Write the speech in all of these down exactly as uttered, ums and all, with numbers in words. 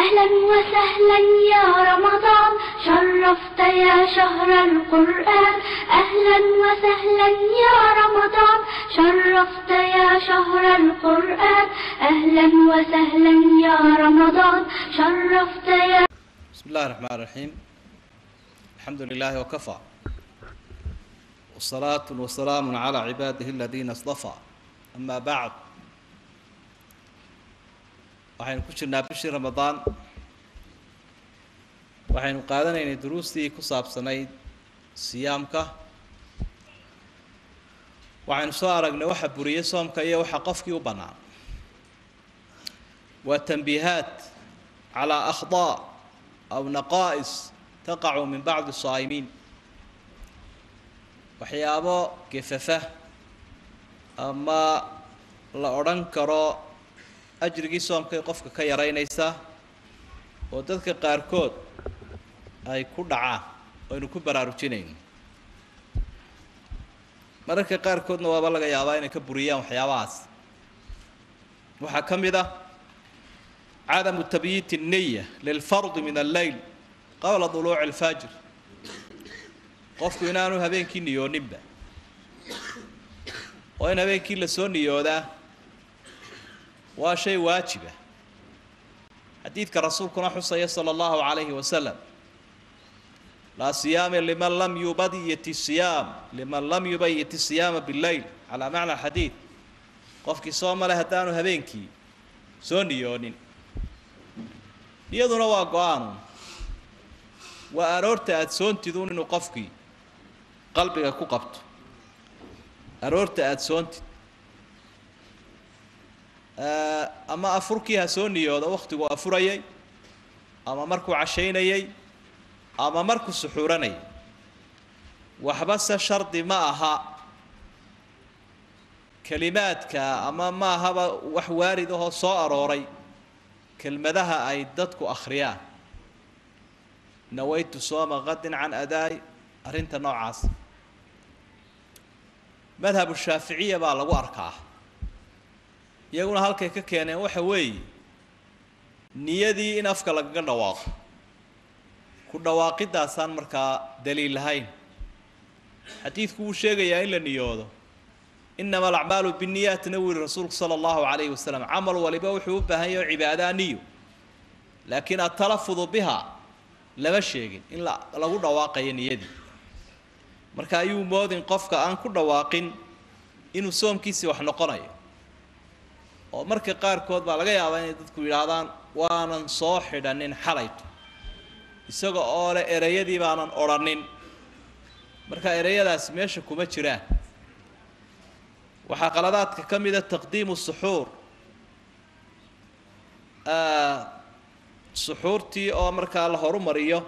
أهلا وسهلا يا رمضان شرفت يا شهر القرآن. أهلا وسهلا يا رمضان شرفت يا شهر القرآن. أهلا وسهلا يا رمضان شرفت يا. بسم الله الرحمن الرحيم. الحمد لله وكفى والصلاة والسلام على عباده الذين اصطفى. أما بعد، waxaynu ku jirnaa bishii Ramadaan, waxaynu qaadanaynay duruustii ku saabsanayd siyaamka. waxaynu soo aragnay waxa buriyay soomka iyo waxa qofkii u bannaan. waa tanbiihaat calaa akhdaa aw naqaa'is taqacu min bacdi saa'imiin. waxyaabo gefafa ama la odhan karo ajrigii soomkay qofka ka yaraynaysa oo dadka qaarkood ay ku dhacaan oo aynu ku baraarujinayno. mararka qaarkoodna waaba laga yaabaa inay ka buriyaan waxyaabahaas. waxaa ka mid ah cadamu tabyiiti الniya lilfardi min alleyl qabla duluuci alfajr. qofku inaanu habeenkii niyooninba, oo in habeenkii la soo niyoodaa waa shay waajiba. xadiidka rasuulkuna xusaya sala allahu calayhi wasalam: laa siyaama liman lam yubayit siyaam liman lam yubayit siyaama bileyl, calaa macna xadiid. qofkii sooma leh haddaanu habeenkii soo niyoonin. niyaduna waa go-aanu, waa aroorta aada soontiduun inuu qofkii qalbiga ku qabto. aroorta aada soontid ama afurkii ha soo niyooda wakhtiguu afurayay, ama markuu cashaynayay, ama markuu suxuuranayay. waxba se shardi ma aha kelimaadka, ama ma ahaba wax waarid ahoo soo arooray kelmadaha ay dadku akhriyaan. nawaytu sooma qadin can adaay, arrinta noocaas madhabu shaaficiya baa lagu arkaa. iyaguna halkay ka keeneen waxa weeye niyadii in afka lagaga dhawaaqo. ku dhawaaqidaasaan markaa daliil lahayn. xadiidku wuu sheegayaa in la niyoodo. inama alacmaalu binniyaatna wuu yihi rasuulku sala allahu calayhi wasalam. camal waliba wuxuu u baahan yahay cibaadaa niyo, laakiin atalafudu biha lama sheegin in lagu dhawaaqayo niyadii. marka ayuu moodin qofka aan ku dhawaaqin inuu soomkiisii wax noqonayo. oo marka qaarkood baa laga yaabaa inay dadku yidhaahdaan waanan soo xidhanin xalayto, isaga oo leh ereyadii baanan odhanin. marka ereyadaasi meesha kuma jiraan. waxaa qaladaadka ka mida taqdiimu suxuur. suxuurtii oo markaa la horumariyo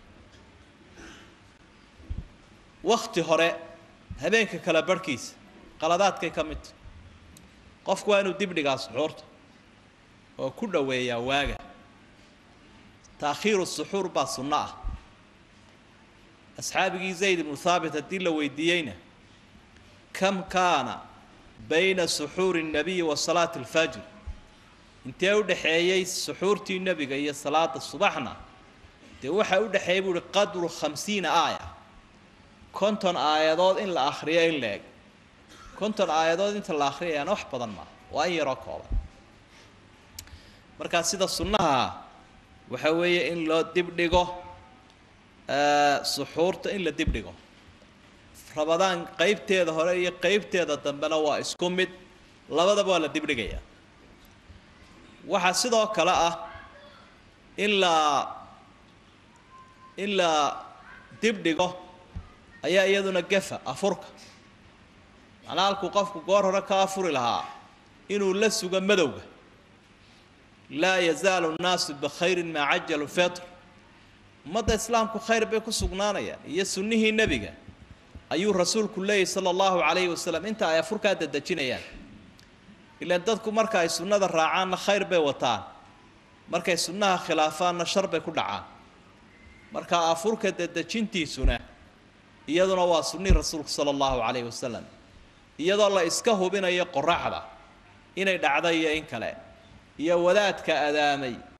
wakti hore habeenka kala barhkiisa, qaladaadkay ka mid tahay. qofku waa inuu dib dhigaa suxuurta oo ku dhoweeyaa waaga. taakhiiru suxuur baa sunno ah. asxaabigii zayd ibnu thaabit haddii la weydiiyeyna kam kaana bayna suxuuri الnabiyi wa salaati اlfajr, intee u dhexeeyey suxuurtii nebiga iyo salaada subaxna, dee waxaa u dhexeeyay buu uhi qadru khamsiina aaya, konton aayadood in la akhriyo in la eg. konton aayadood inta la akhriyayaana wax badan maaha, waa in yaroo kooban. markaa sida sunnaha waxa weeye in loo dib dhigo suxuurta, in la dib dhigo. ramadaan qeybteeda hore iyo qeybteeda dambena waa isku mid, labadaba waa la dib dhigayaa. waxaa sidoo kale ah in la in la dib dhigo ayaa iyaduna gefa afurka. macnaa halkuu qofku goor hore ka afuri lahaa inuu la sugo madowga. laa yazaalu nnaasu bikhayrin maa cajalu fitr. ummadda islaamku khayr bay ku sugnaanayaan, iyo sunnihii nebiga ayuu rasuulku leeyahy sala allahu calayhi wasalam inta ay afurkaa dadejinayaan. ilaan dadku marka ay sunnada raacaanna khayr bay wataan, markay sunnaha khilaafaanna shar bay ku dhacaan. marka afurka dadejintiisuna iyaduna waa sunnihii rasuulku sala allahu calayhi wasalam, iyadoo la iska hubinayo qoraxda inay dhacdo iyo in kale, iyo wadaadka adaamay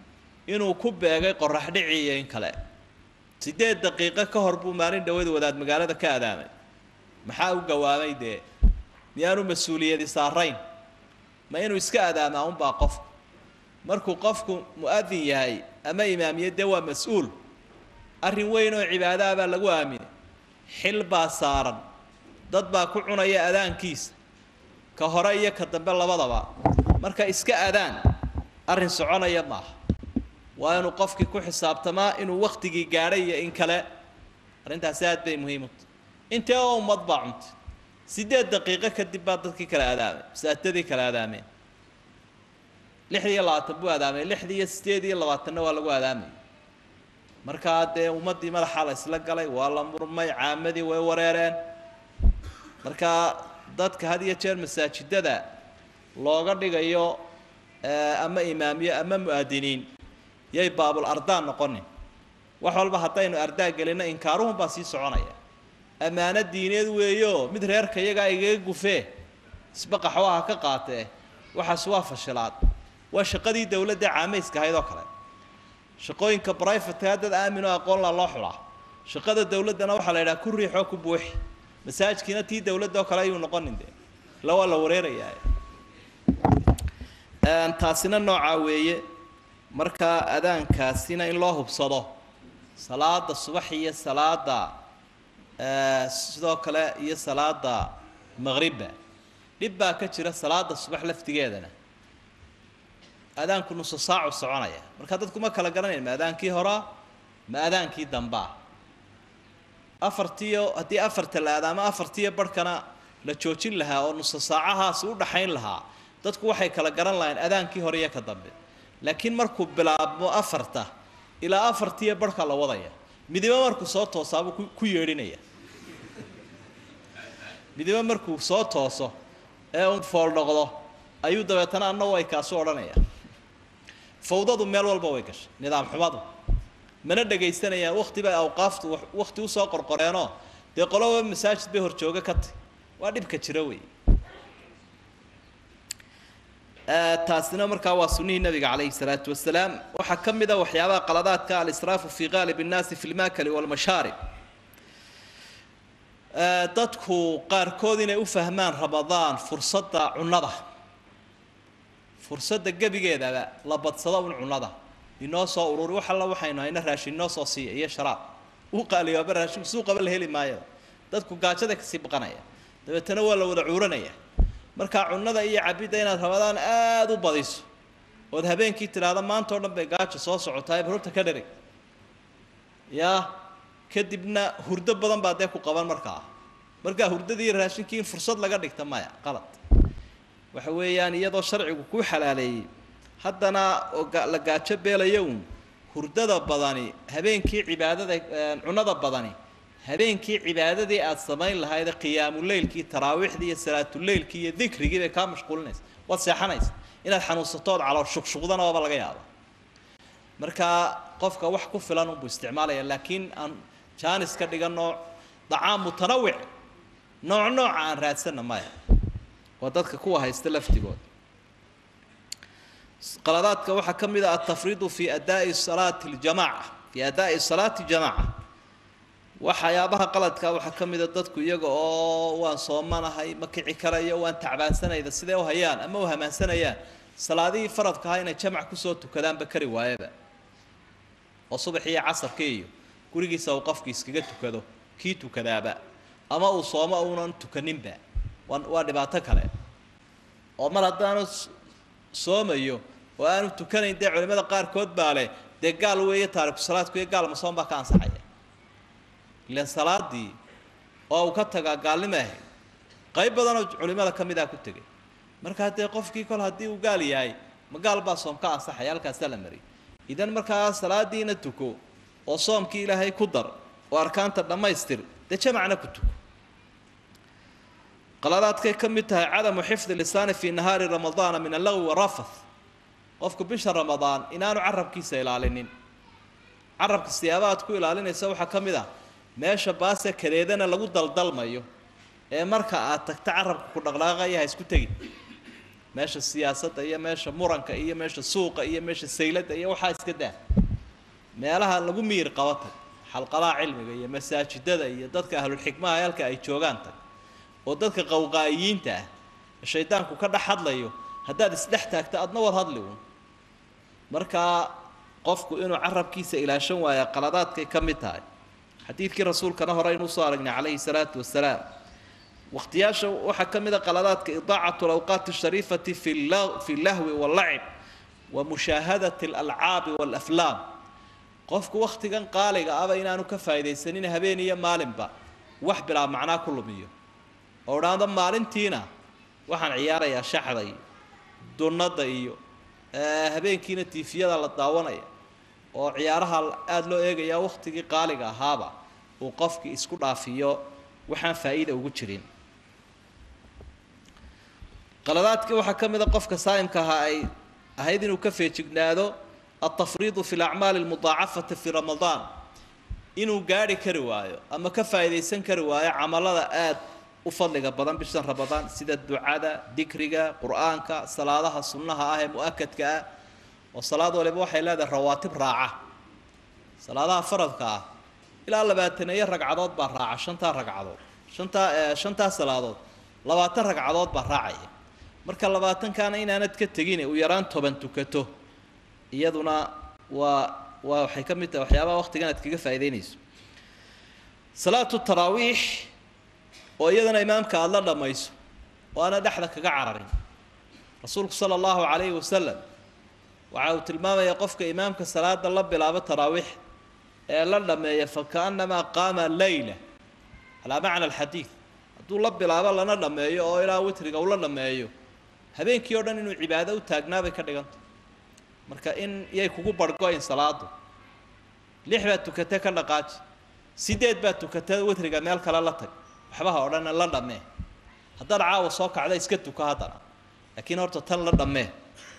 inuu ku beegay qorax dhiciye in kale sideed daqiiqo ka hor buu maalin dhaweed wadaad magaalada ka aadaamay maxaa u gawaamay dee miyaanu mas-uuliyadi saarayn ma inuu iska aadaamaa unbaa qofku markuu qofku mu'adin yahay ama imaamiyadde waa mas-uul arrin weyn oo cibaadaha baa lagu aaminay xil baa saaran dad baa ku cunaya adaankiisa ka hore iyo ka dambe labadaba marka iska adaan arrin soconaya maaha waa inuu qofkii ku xisaabtamaa inuu waqtigii gaadhay iyo in kale arrintaasi aad bay muhiim u tahay intee oo ummad baa cuntay sideed daqiiqo kadib baa dadkii kala aadaamay masaajidadii kala aadaameen lixdii iyo labaatan buu aadaamay lixdii iyo sideed iyo labaatanna waa lagu aadaamay markaa dee ummaddii madaxa la isla galay waa la murmay caamadii way wareereen markaa dadka had iyo jeer masaajidada looga dhigayo ama imaamiye ama mu'adiniin yay baabul ardaan noqonin wax walba haddaynu ardaa gelino inkaaruhun baa sii soconaya ammaano diineed weeyo mid reerka iyagaa igaga gufee isbaqaxwaha ka qaatee waxaas waa fashilaad waa shaqadii dowladda caamayska ahayd oo kale shaqooyinka brifate dad aamin oo aqoon la loo xulaa shaqada dowladdana waxaa la yidhaha ku riixoo ku buuxi masaajidkiina tii dowladda oo kale ayuu noqonin dee la waa la wareerayaa taasina noocaa weeye markaa adaankaasina in loo hubsado salaada subax iyo salaada sidoo kale iyo salaada maqribba dhib baa ka jira salaada subax laftigeedana adaanku nusu saac soconaya marka dadku ma kala garanayaan ma adaankii hore ma adaankii damba afartiyo haddii afarta la aadaamo afartiyo barhkana la joojin lahaa oo nusu saacahaas u dhaxayn lahaa dadku waxay kala garan lahayn adaankii hore iyo ka dambe laakiin markuu bilaabmo afarta ilaa afartiyo barhka la wadaya midiba markuu soo toosaabuu ku yeedhinaya midiba markuu soo tooso ee uu fool noqdo ayuu dabeetana annagu ay kaasu odhanaya fawdadu meel walba way gashay nidaam xumadu mana dhagaysanayaan waqti bay awqaaftu waqti u soo qorqoreenoo dee qoloba masaajid bay horjooga ka tahy waa dhibka jira wey taasina markaa waa sunnihii nabiga calayhi salaatu wasalaam waxaa ka mid a waxyaabaha qaladaadka alisraafu fii qaalib innaasi fi lmaakali walmashaarib dadku qaarkood inay u fahmaan ramadaan fursadda cunnada fursadda gebigeedaba la badsado un cunnada inoo soo ururi wax alla waxaynu hayna raashin inoo soo siiya iyo sharaab u qaaliyoaba raashin suuqaba la heli maayo dadku gaajada kasii baqanaya dabeetana waa la wada cuuranaya markaa cunnada iyo cabidda inaad ramadaan aada u badiso ood habeenkii tidhaahda maanta oo dhan bay gaajo soo socotaay barurta ka dhereg yaa kadibna hurdo badan baa dee ku qaban markaa markaa hurdadii raashinkii in fursad laga dhigta maya qalad waxa weeyaan iyadoo sharcigu kuu xalaaleeyey haddana la gaajo beelayo uun hurdada badani habeenkii cibaadada cunnada badani habeenkii cibaadadii aad samayn lahayd qiyaamuleylkii taraawiixdii iyo salaatuleylkii iyo dikrigii bay kaa mashquulinaysa waad seexanaysa inaad xanuunsatood calool shuqshuqdana waaba laga yaaba markaa qofka wax ku filan unbuu isticmaalaya laakiin aan jaanis ka dhiganoo dacaam mutanawic nooc nooca aan raadsanna maya waa dadka kuwa haysta laftigooda qaladaadka waxaa ka mid ah altafriidu fi adaa'i salaati aljamaaca fi adaa'i salaati jamaaca waxyaabaha qaladka waxaa ka mid a dadku iyaga oo waan soomanahay ma kici karayo waan tacbaansanayda sidee u hayaan ama u hamaansanayaan salaadihii faradka ahaa inay jamac kusoo tukadaanba kari waayaba oo subaxii iyo casarkii iyo gurigiisa uu qofkii iskaga tukado kii tukadaaba ama uu soomo uunan tukaninba waa waa dhibaato kale oo mar haddaanu soomayo oo aanu tukanayn dee culimada qaarkood baa leh dee gaal weeye taariku salaadku iyo gaal masoon baa ka ansaxaya ilaan salaadii oo uu ka tagaa gaalnimo ahayd qayb badanoo culimada ka mid ah ku tegay markaa dee qofkii kol haddii uu gaal yahay ma gaal baa soom ka ansaxaya halkaasaa la mariyay idan markaa salaadiina tuko oo soomkii ilaahay ku dar oo arkaanta dhammaystir dee jamacna ku tuko qaladaadkay ka mid tahay cadamu xifdi lisaani fii nahaari ramadaana min allagwi warafath qofku bisha ramadaan inaanu carabkiisa ilaalinin carabka siyaabaad ku ilaalinaysa waxaa ka mid ah meesha baase kadeedana lagu daldalmayo ee marka aad tagta carabka ku dhaqdhaqaaqaya ha isku tegin meesha siyaasadda iyo meesha muranka iyo meesha suuqa iyo meesha sayladda iyo waxaa iska daa meelaha lagu miir qabatay xalqadaha cilmiga iyo masaajidada iyo dadka ahlul xikmaha halka ay joogaan tag oo dadka qowqaayiinta ah shaydaanku ka dhex hadlayo haddaad isdhex taagto adna wad hadli uun markaa qofku inuu carabkiisa ilaashan waayo qaladaadkay ka mid tahay xadiidkii rasuulkana hore inuu soo aragnay calayhi salaatu wasalaam waqtiyaasha waxaa ka mid a qaladaadka idaacatu alawqaati ashariifati fi fi lahwi wallacib wa mushaahadati alalcaabi walaflaam qofku waqtigan qaaliga aba inaanu ka faa'iidaysanin habeen iyo maalinba wax bilaa macnaa ku lumiyo oo dhaada maalintiina waxaan ciyaarayaa shaxda iyo dunnada iyo habeenkiina tiifiyada la daawanaya oo ciyaaraha aad loo eegaya waqtigii qaaliga ahaaba uu qofkii isku dhaafiyo waxaan faa'iido ugu jirin qaladaadka waxa ka mid ah qofka saa'imka ah ay ahayd inuu ka feejignaado التفريط في الأعمال المضاعفة في رمضان إنه قاري كرواية أما كفاية يسن كرواية عمل آد وفضلك بدن بشهر رمضان سيد الدعاء ذكرك قرآنك صلاة السنة آه مؤكد كا والصلاة ولا بوحي لا الرواتب راعة صلاة فرضك إلى الله باتنا يرجع عضاد براعة شنتا رجع عضاد شنتا شنتا صلاة لباتن رجع عضاد براعة مركل لباتن كان إن أنا تكتجيني ويران طبعا تكته iyaduna waa waa waxay ka mid tahay waxyaabaha waqtigan aad kaga faa'iideynayso salaatu taraawiix oo iyadana imaamka aad la dhamayso waana dhaxda kaga cararin rasuulku sala allahu calayhi wasalam waxa uu tilmaamaya qofka imaamka salaada la bilaabo taraawiix ee la dhameeya fakaanama qaama layla calaa macna alxadiid hadduu la bilaabo lana dhameeyo oo ilaa witriga uu la dhameeyo habeenkii oo dhan inuu cibaado u taagnaabay ka dhiganta marka in yay kugu bargoyn salaadu lix baa tukatay ka dhaqaaj sideed baa tukatay witriga meel kale la tag waxbaha oo dhan la dhamee haddana caawa soo kacda iska tuka hadana laakiin horta tan la dhamee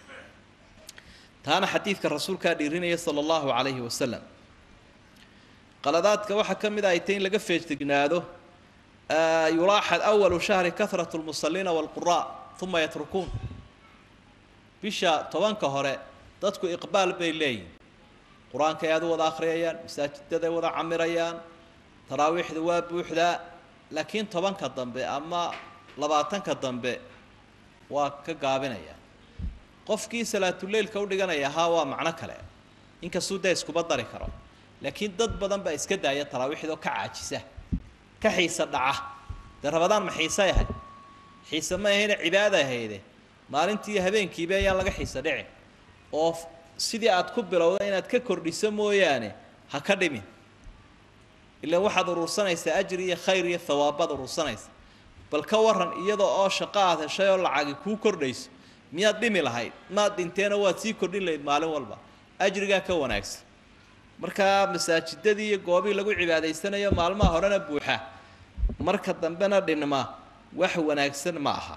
taana xadiidka rasuulka dhiirinaya sallallahu alayhi wasallam qaladaadka waxa kamid ah in laga feejtignaado yulaaxad awwal shahri kathratu almusallina walqurra thumma yatrukun bisha tobanka hore dadku iqbaal bay leeyihiin quraanka ay wada akhriyayaan masaajidada ay wada camirayaan taraawiixda waa buuxda laakiin tobanka dambe ama labaatanka dambe waa ka gaabinayaan qofkii salaatul leelka u dhiganaya ha waa macna kale inka suuda isku badari karo laakiin dad badan baa iska daaya taraawiixda ka caajisa ka xiisa dhaca darabadaan ma xiisa yahay xiisa ma ahayn cibaada ahayd maalintii habeenkiiba ayaa laga xiisa dhicin oo sidii aad ku bilowday inaad ka kordhiso mooyaane ha ka dhimin ilaa waxaad urursanaysaa ajri iyo khayr iyo thawaabad urursanaysaa bal ka waran iyadoo oo shaqo aad heshay oo lacag ku kordhayso miyaad dhimi lahayd maad dhinteena waad sii kordhin lahayd maalin walba ajrigaa ka wanaagsan marka masaajidadii iyo goobii lagu cibaadaysanayo maalmaha horena buuxa marka dambena dhinma wax wanaagsan ma aha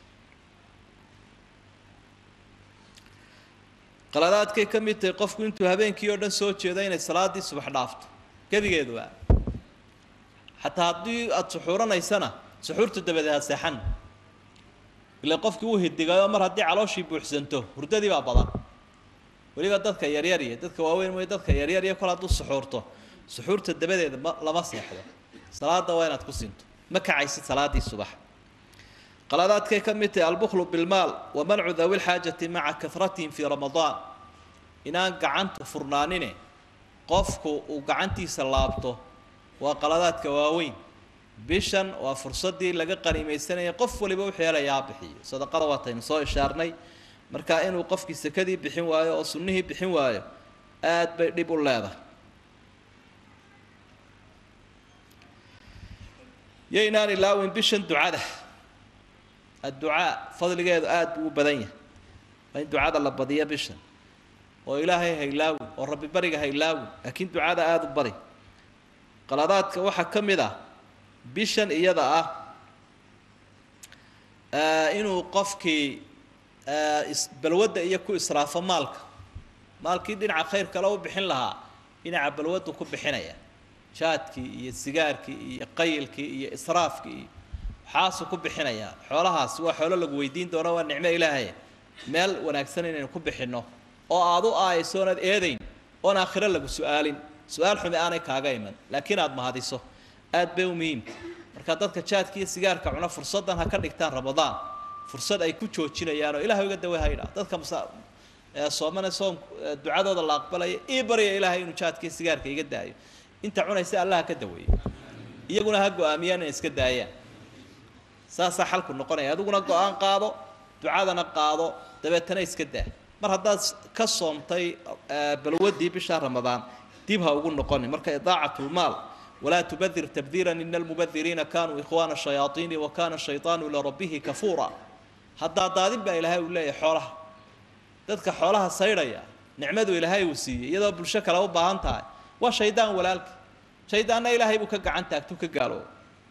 qaladaadkay ka mid tahay qofku intuu habeenkii oo dhan soo jeedo inay salaadii subax dhaafto gabigeedu waa xataa haddii aad suxuuranaysana suxuurta dabadeed ha seexan ilaa qofkii uu hidigayo mar haddii calooshii buuxsanto hurdadii baa badan weliba dadka yaryar iyo dadka waaweyn mooy dadka yaryar iyo kol hadduu suxuurto suxuurta dabadeed lama seexdo salaada waa inaad ku sinto ma kacaysid salaadii subax qaladaadkay ka mid tahay albukhlu bilmaal wa mancu dawi lxaajati maca kahratihim fii ramadaan inaan gacantu furnaanine qofku uu gacantiisa laabto waa qaladaadka waaweyn bishan waa fursadii laga qaniimaysanaya qof waliba wuxuu helayaa bixiyo sadaqada waataynu soo ishaarnay marka inuu qofkii sakadii bixin waayo oo sunnihii bixin waayo aad bay dhib u leedahay yaynaan ilaawin bishan ducada الدعاء فضل جاد آد وبدنيا وين دعاء الله بديا بشن وإلهي هيلاوي والرب برجع هيلاوي أكيد دعاء آد بري قلادات كوحة كم ذا بشن إيادا آه إنه قفكي آه بالود يكون إسراف مالك مالك يدين على خير كلاو بحين لها إن على بالود وكب بحنايا شاتكي السجاركي قيلكي إسرافكي xaasu ku bixinaya xoolahaas waa xoolo lagu weydiin doono waa nicmo ilaahay meel wanaagsan inaynu ku bixino oo aad u aaysoonad eedayn oo aakhira lagu su'aalin su'aal xumi aanay kaaga iman laakiin aad mahadiso aad bay u muhiim marka dadka jaadka iyo sigaarka cuna fursadan ha ka dhigtaan ramadaan fursad ay ku joojinayaan oo ilaahay uga dawahayna dadka soomana soom ducadooda la aqbalay ee bariya ilaahay inuu jaadka iyo sigaarka iga daayo inta cunaysa allah ka daweeyo iyaguna ha go'aamiyaan in iska daayaan saasa xalku noqonaya aduguna go'aan qaado ducadana qaado dabeetana iska daa mar haddaad ka soomtay balwadii bisha ramadaan dib ha ugu noqon marka idaacatul maal ولا تبذر تبذيرا إن المبذرين كانوا إخوان الشياطين وكان الشيطان لربه كفورا هذا ضادب إلهي ولا حولها ذاتك حولها صيريا نعمده إلهي وسي يذا بالشكل أو بهانتها وشيطان ولا لك شيطان إلهي بك عنتك تك قالوا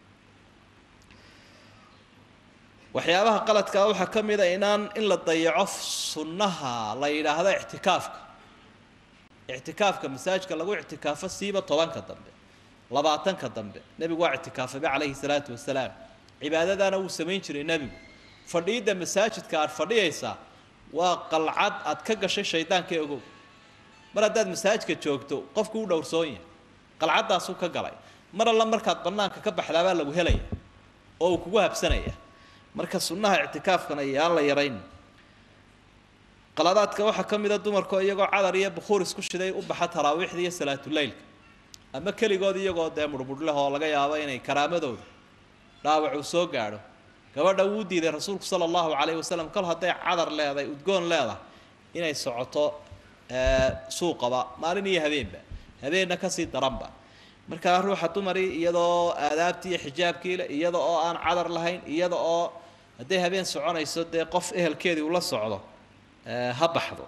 وحيابها قالت كأو حكم إذا إنان إلا تضيعوا سنها لا إله هذا اعتكافك اعتكافك مساجك لو اعتكاف السيبة طبعا كذنب لبعتن كذنب نبي قاعد اعتكاف عليه الصلاة والسلام عبادة أنا وسمين شري نبي فريدة مساجد كار فريسة وقلعت أتكجش الشيطان كيقول مرة داد مساجد كتشوكتو قف كود ورسوين قلعت أسوق كجلاي مرة لما مركض قلنا ككبح لبال لو هلية أو كوها بسنة مركز سنها اعتكاف كنا يلا يرين قلادات كوحة كم إذا دمر كو يجوا على ريا بخور سكوش ذي وبحث تراويح ذي صلاة الليل أما كل جود يجوا ده مربوط له ولا جاي عوينه كرامة دود راوع وسوق قالوا كبر داود ذي الرسول صلى الله عليه وسلم قال هذا عذر لا ذا وتقول لا ذا إن يسعطوا سوق بقى ما رني هذين بقى هذين نكسي دربا مركز روح تمري يدا آدابتي حجاب كيل يدا أن عذر لهين يدا هذي هذين سعنا يسد قف إهل كذي ولا صعده هبحضو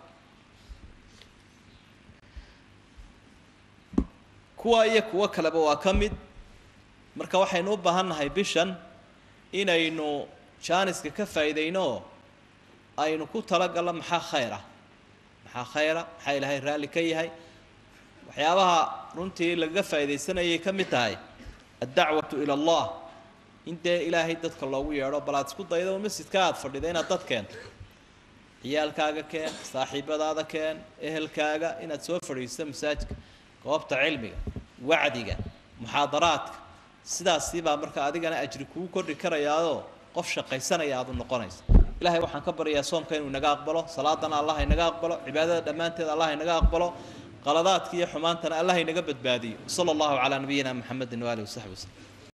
كوا يكوا كلبا وكمد marka waxaynu u baahannahay bishan inaynu jaaniska ka faa'iideyno aynu ku talagalno maxaa khayr ah maxaa khayr ah maxaa ilaahay raali ka yahay waxyaabaha runtii laga faa'iideysanayay ka mid tahay ad-da'watu ila Allah inta ilaahay dadka loogu yeero balaad isku daydo masjidka aad fadhido inaad dad keento ciyaalkaaga keen saaxiibadaada keen ehelkaaga inaad soo fadhiisto masaajidka goobta cilmiga wacdiga muxaadaraadka sidaasi baa marka adigana ajri kugu kordhi karayaado qof shaqaysanaya aad u noqonayso ilaahay waxaan ka bariyaa soomka inuu naga aqbalo salaadana allah inaga aqbalo cibaadada dhamaanteed allah inaga aqbalo qaladaadka iyo xumaantana allah inaga badbaadiyo sallallahu ala nabiyina muhammadin wa alihi wa sahbihi